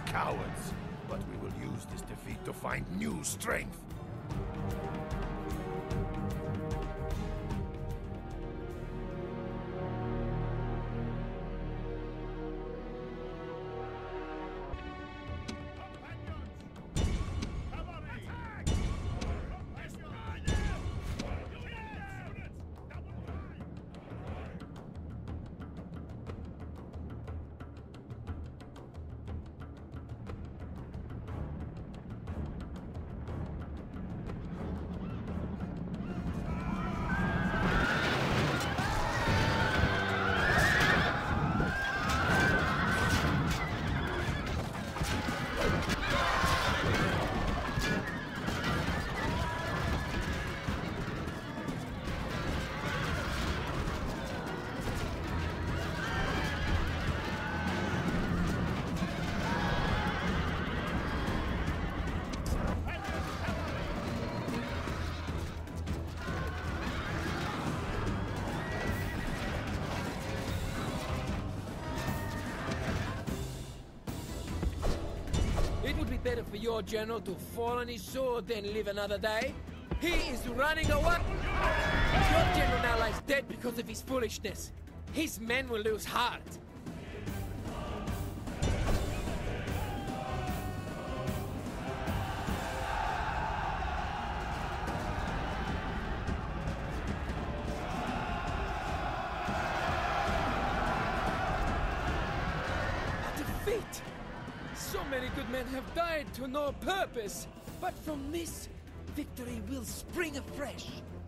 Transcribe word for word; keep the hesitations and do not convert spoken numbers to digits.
cowards. But we will use this defeat to find new strength. Better for your general to fall on his sword than live another day. He is running away. Your general now lies dead because of his foolishness. His men will lose heart. A defeat! So many good men have died to no purpose, but from this, victory will spring afresh.